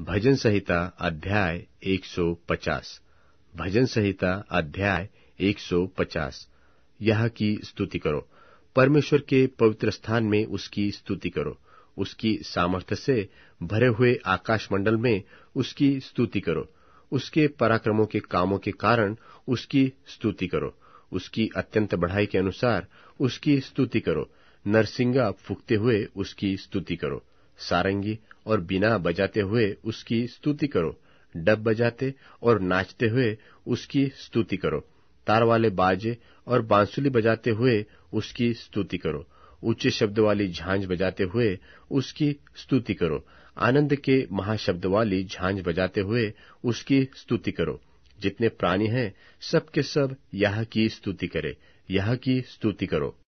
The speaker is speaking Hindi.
भजन संहिता अध्याय 150। भजन संहिता अध्याय 150। यह की स्तुति करो, परमेश्वर के पवित्र स्थान में उसकी स्तुति करो, उसकी सामर्थ्य से भरे हुए आकाश मंडल में उसकी स्तुति करो, उसके पराक्रमों के कामों के कारण उसकी स्तुति करो, उसकी अत्यंत बढ़ाई के अनुसार उसकी स्तुति करो, नरसिंगा फूंकते हुए उसकी स्तुति करो, सारंगी और बीना बजाते हुए उसकी स्तुति करो, डब बजाते और नाचते हुए उसकी स्तुति करो, तार वाले बाजे और बांसुली बजाते हुए उसकी स्तुति करो, ऊंचे शब्द वाली झांझ बजाते हुए उसकी स्तुति करो, आनंद के महाशब्द वाली झांझ बजाते हुए उसकी स्तुति करो। जितने प्राणी हैं सब के सब यह की स्तुति करे, यह की स्तुति करो।